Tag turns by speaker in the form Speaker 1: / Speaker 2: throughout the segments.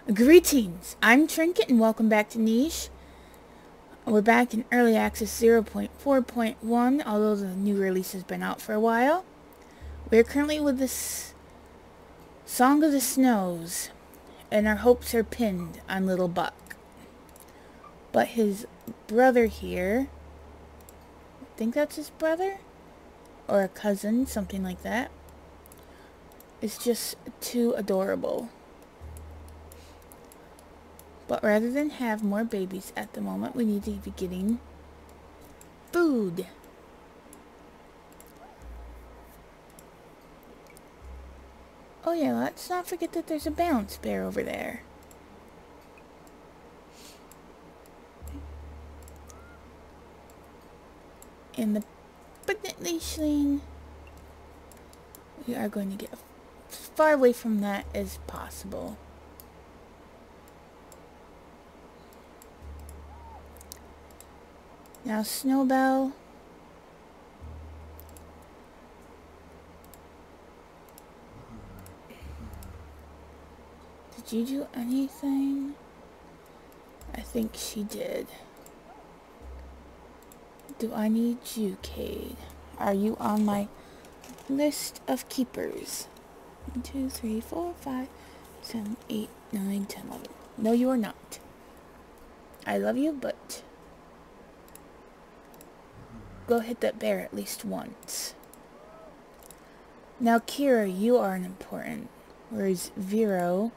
Speaker 1: Greetings, I'm Trinket and welcome back to Niche. We're back in Early Access 0.4.1, although the new release has been out for a while. We're currently with this Song of the Snows, and our hopes are pinned on Little Buck. But his brother here, I think that's his brother? Or a cousin, something like that, is just too adorable. But rather than have more babies at the moment, we need to be getting food. Oh yeah, let's not forget that there's a balance bear over there. And the pregnant leashling, we are going to get as far away from that as possible. Now Snowbell, did you do anything? I think she did. Do I need you, Cade? Are you on my list of keepers? 1, 2, 3, 4, 5, 7, 8, 9, 10, 11. No, you are not. I love you, but go hit that bear at least once. Now, Kira, you are an important. Whereas Vero,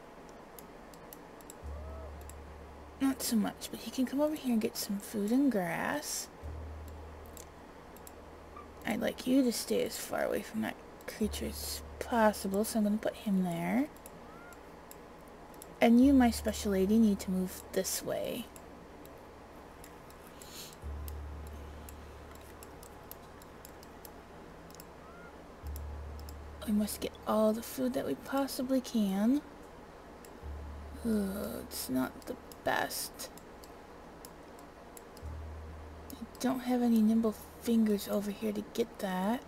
Speaker 1: not so much, but he can come over here and get some food and grass. I'd like you to stay as far away from that creature as possible, so I'm going to put him there. And you, my special lady, need to move this way. We must get all the food that we possibly can. Ugh, it's not the best. I don't have any nimble fingers over here to get that.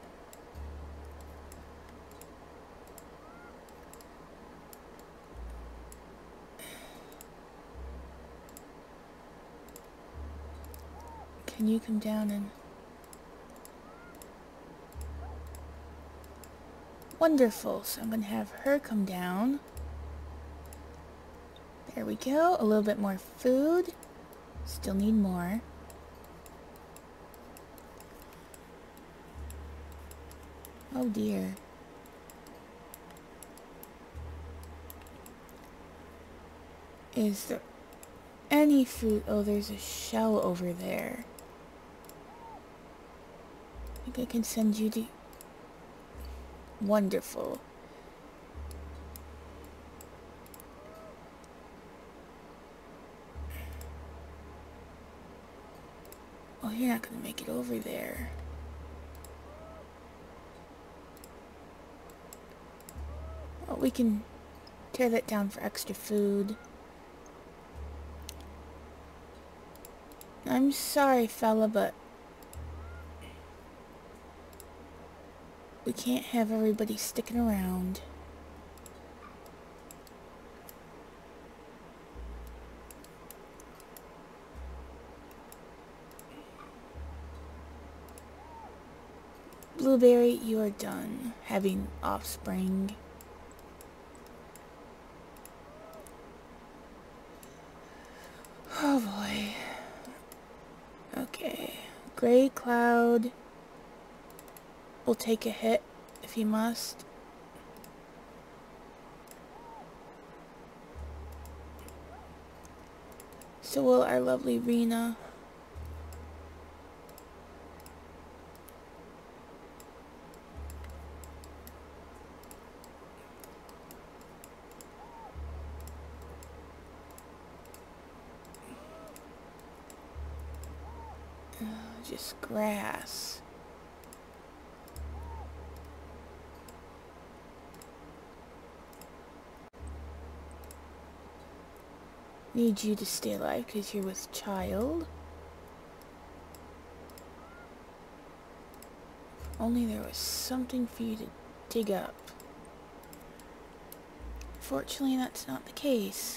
Speaker 1: Can you come down and... Wonderful, so I'm going to have her come down. There we go, a little bit more food. Still need more. Oh dear. Is there any food? Oh, there's a shell over there. I think I can send you to... Wonderful. Oh, you're not going to make it over there. Oh, we can tear that down for extra food. I'm sorry, fella, but we can't have everybody sticking around. Blueberry, you are done having offspring. Oh boy. Okay. Gray Cloud will take a hit if he must. So will our lovely Rena. Just grass. Need you to stay alive because you're with child. If only there was something for you to dig up. unfortunately that's not the case.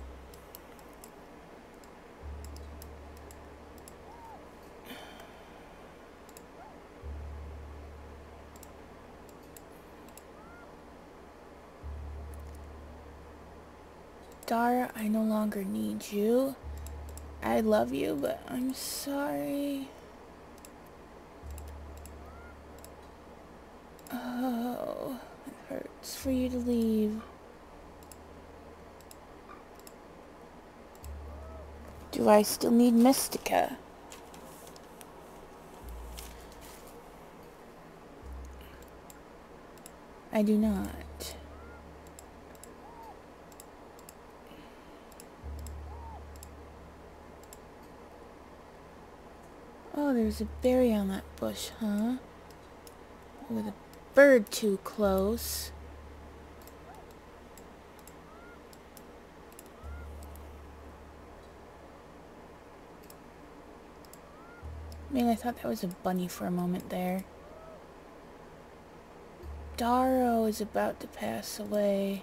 Speaker 1: Dara, I no longer need you. I love you, but I'm sorry. Oh, it hurts for you to leave. Do I still need Mystica? I do not. Oh, there's a berry on that bush, huh? With a bird too close. Man, I thought that was a bunny for a moment there. Darrow is about to pass away.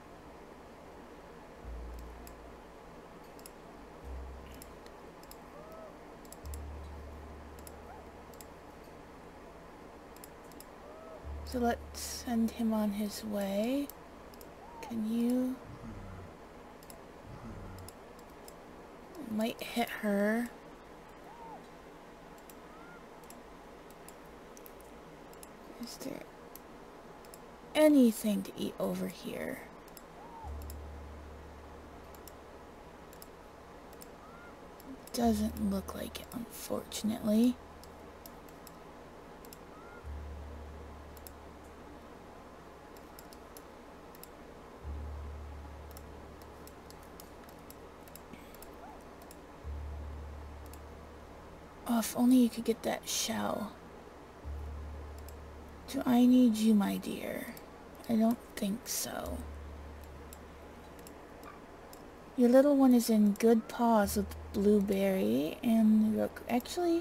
Speaker 1: So let's send him on his way. Can you... Might hit her. Is there anything to eat over here? Doesn't look like it, unfortunately. Oh, if only you could get that shell. Do I need you, my dear? I don't think so. Your little one is in good paws with Blueberry and Rook. Actually,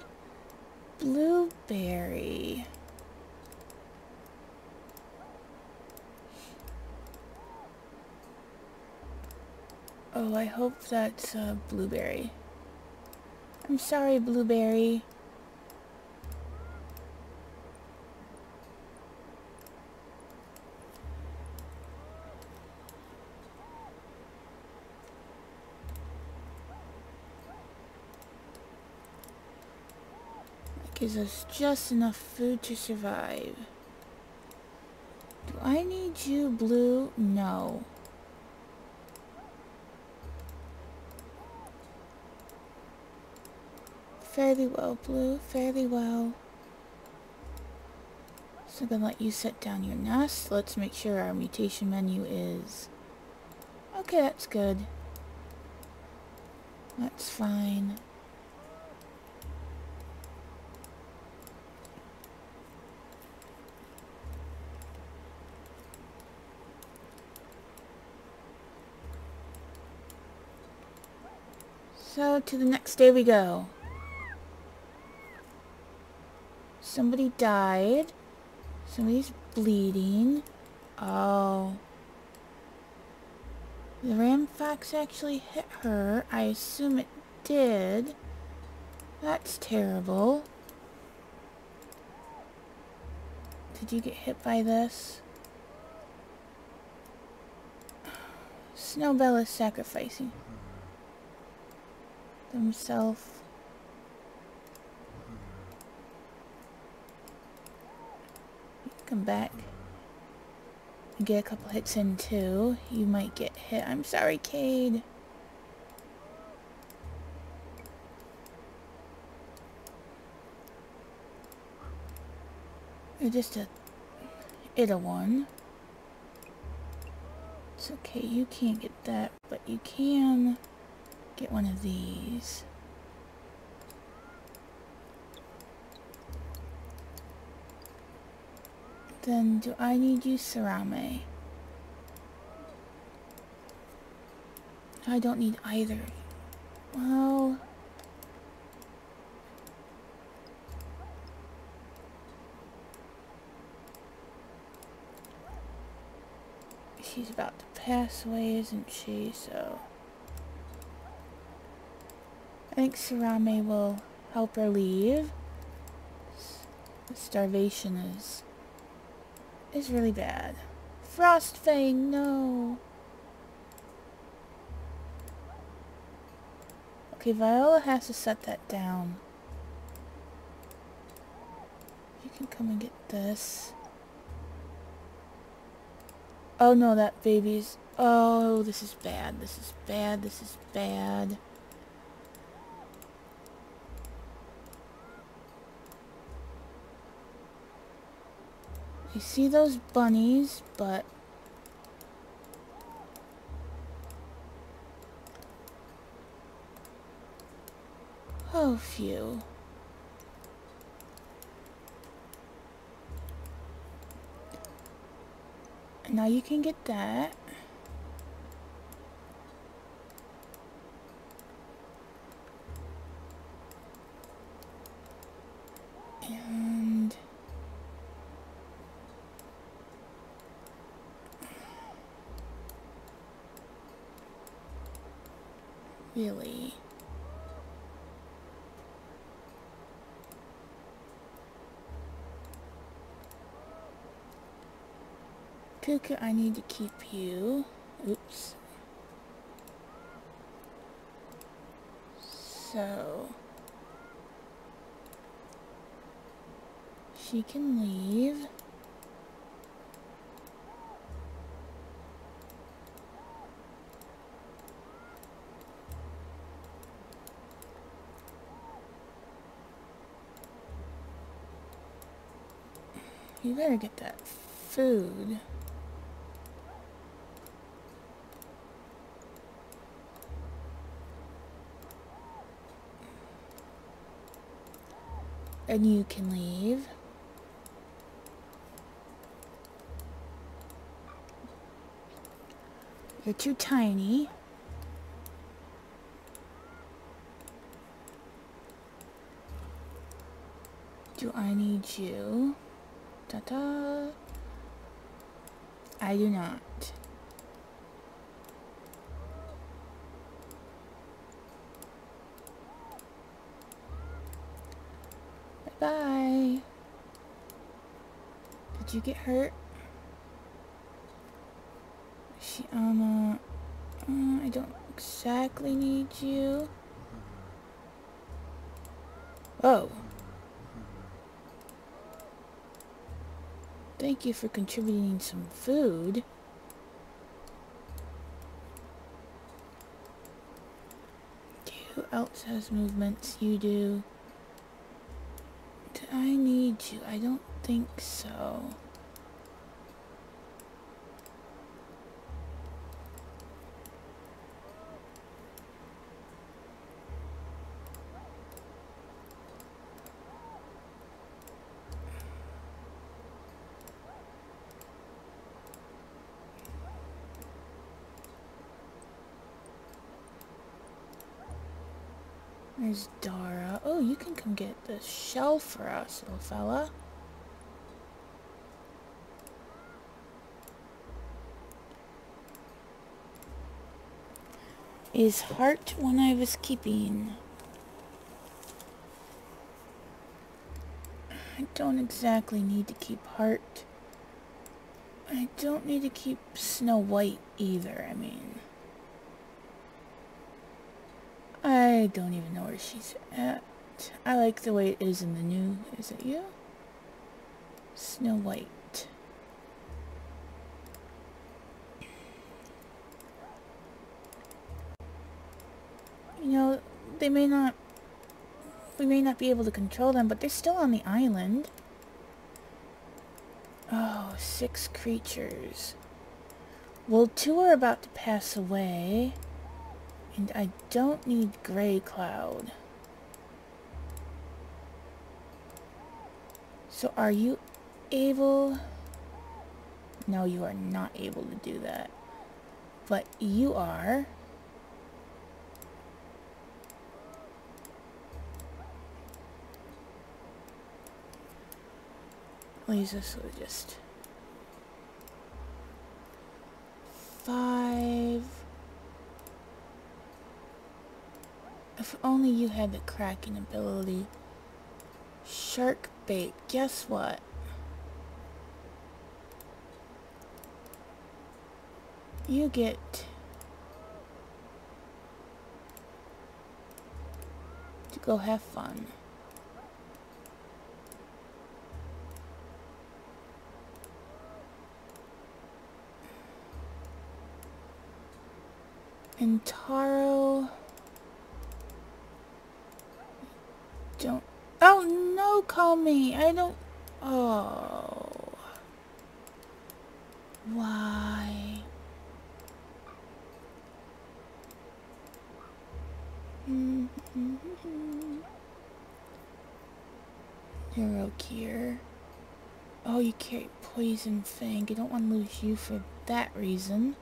Speaker 1: Blueberry. Oh, I hope that's Blueberry. I'm sorry, Blueberry. That gives us just enough food to survive. Do I need you, Blue? No. Fairly well, Blue. Fairly well. So I'm gonna let you set down your nest. Let's make sure our mutation menu is... Okay, that's good. That's fine. So, to the next day we go. Somebody died. Somebody's bleeding. Oh. The ram fox actually hit her. I assume it did. That's terrible. Did you get hit by this? Snowbell is sacrificing himself. Come back and get a couple hits in too. You might get hit. I'm sorry, Cade. You're just a one. It's okay, you can't get that, but you can get one of these. Then do I need you, Sarame? I don't need either. Well... she's about to pass away, isn't she? So I think Sarame will help her leave. Starvation is really bad. Frostfang, no. Okay, Viola has to set that down. You can come and get this. Oh no, that baby's... Oh, this is bad. This is bad. This is bad. You see those bunnies, but... Oh, phew. Now you can get that. And... Really? Kuka, I need to keep you. Oops. So... She can leave. You better get that food. And you can leave. You're too tiny. Do I need you? Ta-ta. I do not. Bye-bye. Did you get hurt? Shiana, I don't exactly need you. Oh. Thank you for contributing some food. Who else has movements? You do. Do I need you? I don't think so. There's Dara. Oh, you can come get the shell for us, little fella. Is heart one I was keeping? I don't exactly need to keep heart. I don't need to keep Snow White either, I mean. I don't even know where she's at. I like the way it is in the new... Is it you? Snow White. You know, they may not... We may not be able to control them, but they're still on the island. Oh, 6 creatures. Well, 2 are about to pass away. And I don't need Grey Cloud. So are you able... No, you are not able to do that. But you are. Lisa, so just... 5. If only you had the cracking ability. Shark bait. Guess what? You get to go have fun. And Taro, don't. Oh no, call me. I don't. Oh. Why? Hirokier. Oh, you carry Poison Fang. I don't want to lose you for that reason.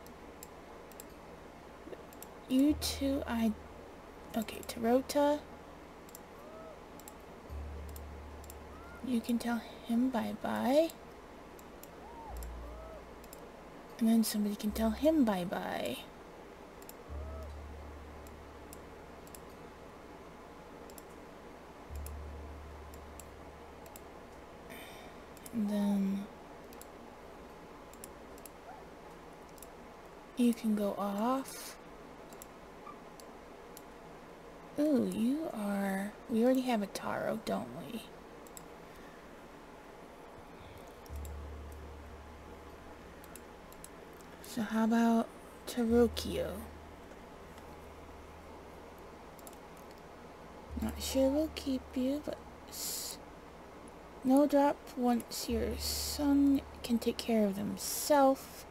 Speaker 1: You two, okay, Tarota. You can tell him bye-bye. And then somebody can tell him bye-bye. And then you can go off. Ooh, you are... We already have a Taro, don't we? So how about Tarokio? Not sure we'll keep you, but... Snowdrop, once your son can take care of himself.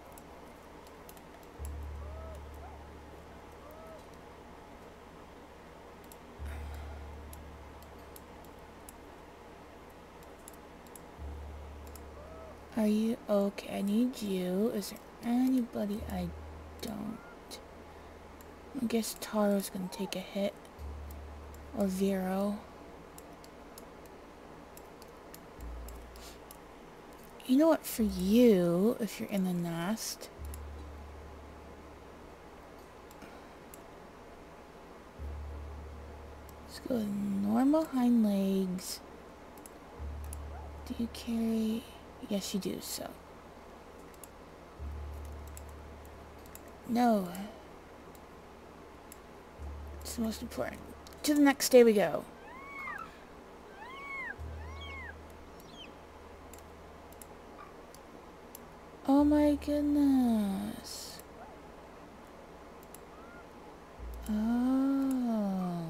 Speaker 1: Are you okay? I need you. Is there anybody I don't? I guess Taro's gonna take a hit. Or Vero. You know what, for you, if you're in the nest, let's go with normal hind legs. Do you carry... Yes, you do, so. No. It's the most important. To the next day we go. Oh my goodness. Oh.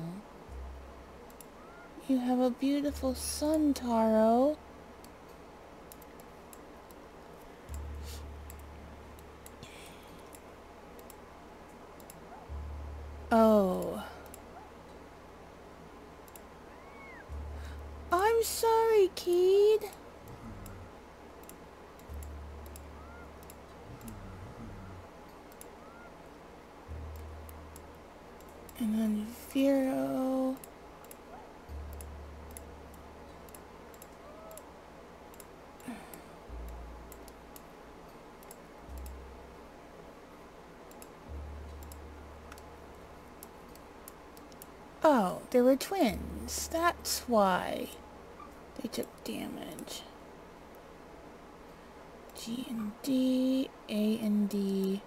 Speaker 1: You have a beautiful son, Taro. Oh. I'm sorry, kid. And then Vero. Oh, they were twins. That's why they took damage. G and D, A and D.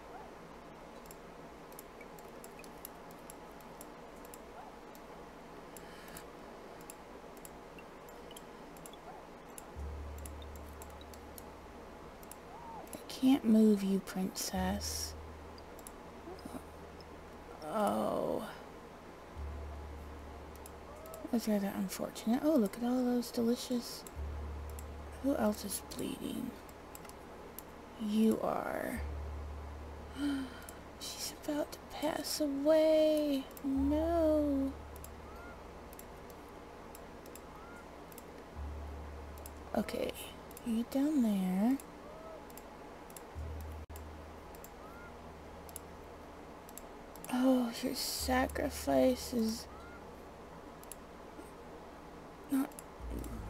Speaker 1: I can't move you, princess. Oh. That's rather unfortunate. Oh, look at all those delicious... Who else is bleeding? You are. She's about to pass away. No. Okay, you down there. Oh, your sacrifice is not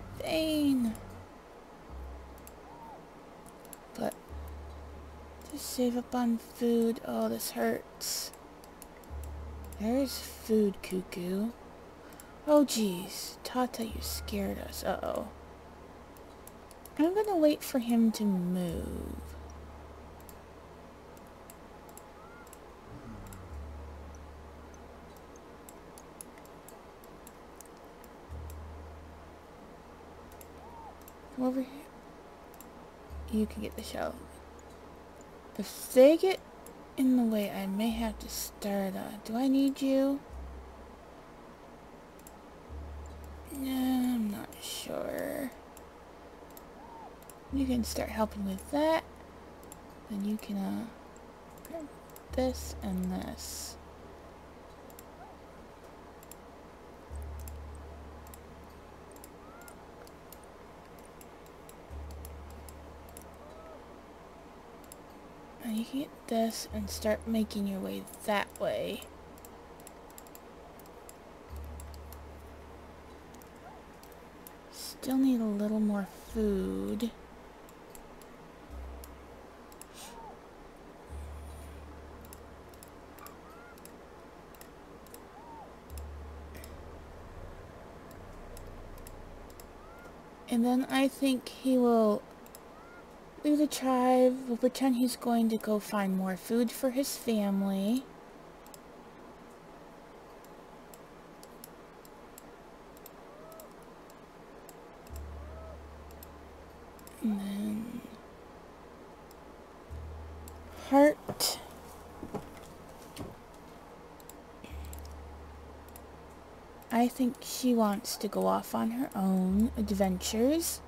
Speaker 1: vain. But this save up on food. Oh, this hurts. There's food, Cuckoo. Oh, jeez. Tata, you scared us. Uh-oh. I'm gonna wait for him to move. Come over here. You can get the shell. If they get in the way, I may have to start do I need you? No, I'm not sure. You can start helping with that. Then you can grab this and this. And you can get this and start making your way that way. Still need a little more food. And then I think he will leave the tribe. We'll pretend he's going to go find more food for his family. And then Heart. I think she wants to go off on her own adventures.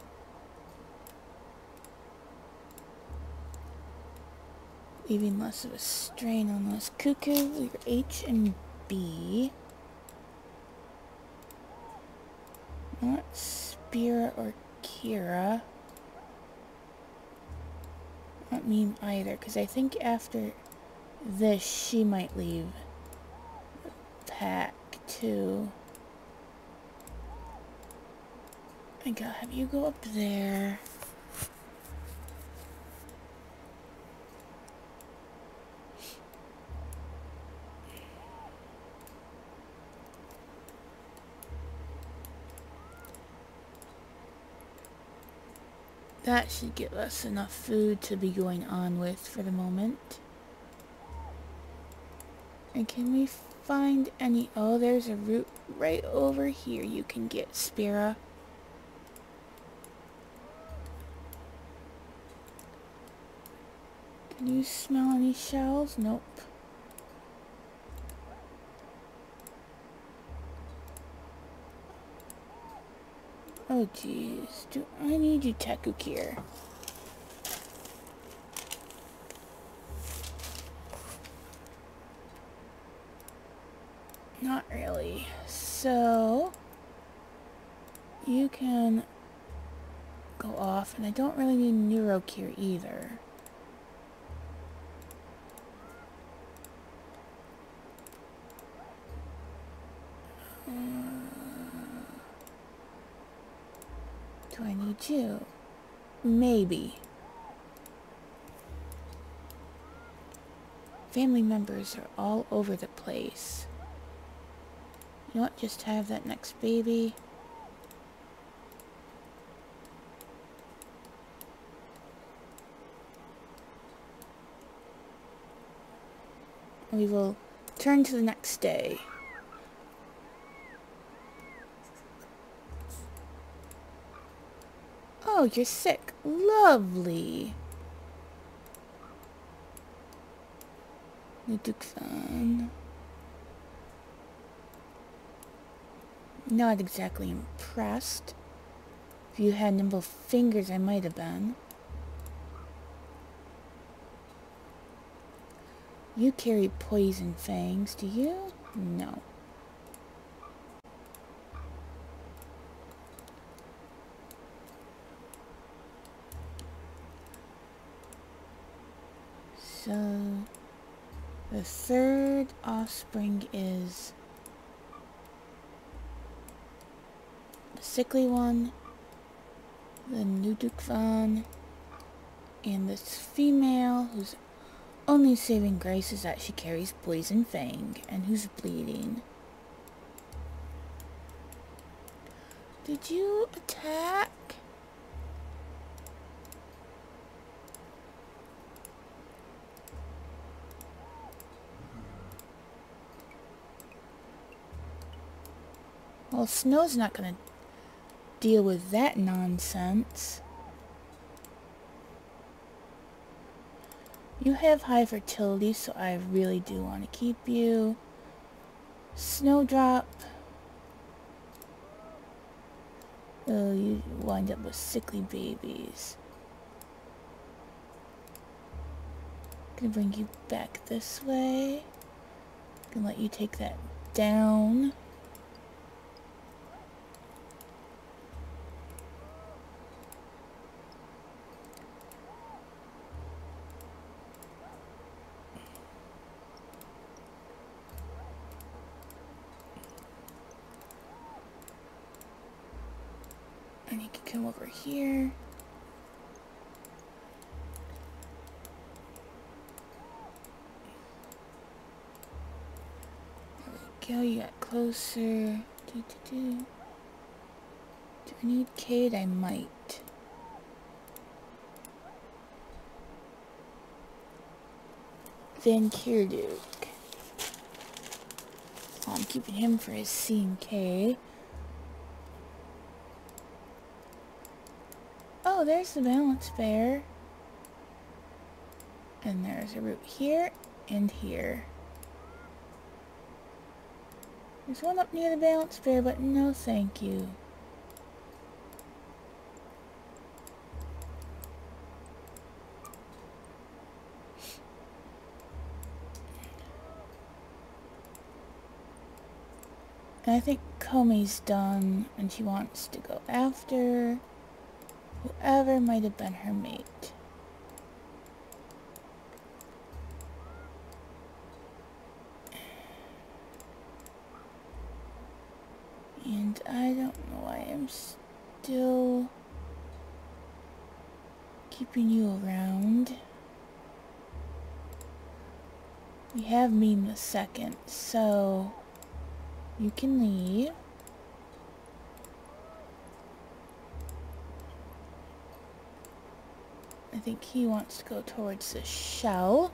Speaker 1: Leaving less of a strain on us. Cuckoo, your H and B. Not Spira or Kira. Not me either, because I think after this she might leave the pack too. I gotta have you go up there. That should give us enough food to be going on with for the moment. And can we find any... Oh, there's a root right over here you can get, Spira. Can you smell any shells? Nope. Oh jeez, do I need you, Tekukir? Not really. So you can go off, and I don't really need Neurocure either. Do I need you? Maybe. Family members are all over the place. You know what? Just have that next baby. We will turn to the next day. Oh, you're sick. Lovely. Nuduk-san. Not exactly impressed. If you had nimble fingers, I might have been. You carry poison fangs, do you? No. So, the third offspring is the sickly one, the Nudukvan, and this female who's Only saving grace is that she carries Poison Fang. And who's bleeding? Did you attack? Well, Snow's not gonna deal with that nonsense. You have high fertility, so I really do want to keep you. Snowdrop. Oh, you wind up with sickly babies. Gonna bring you back this way. Gonna let you take that down. And you can come over here. There we go, you got closer. Do I need Cade? I might. Van Kierduke. Oh, I'm keeping him for his C and K. Oh, there's the balance bear. And there's a route here and here. There's one up near the balance bear, but no thank you. And I think Comey's done, and she wants to go after whoever might have been her mate. And I don't know why I'm still keeping you around. We have Meme the second, so you can leave. I think he wants to go towards the shell.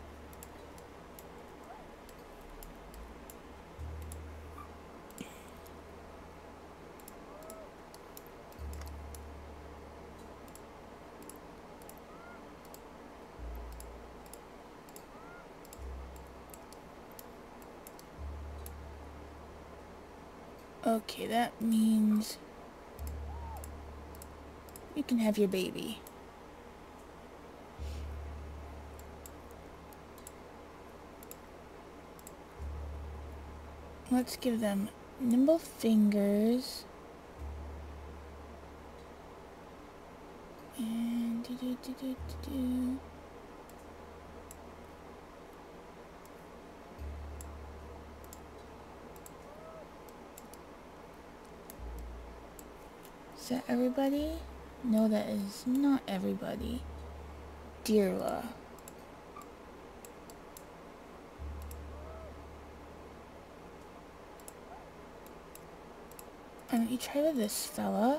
Speaker 1: Okay, that means you can have your baby. Let's give them nimble fingers. And Is that everybody? No, that is not everybody. Deerla. You try with this fella.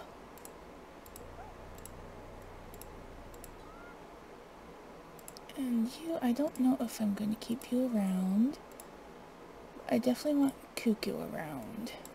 Speaker 1: And you, I don't know if I'm going to keep you around. I definitely want Cuckoo around.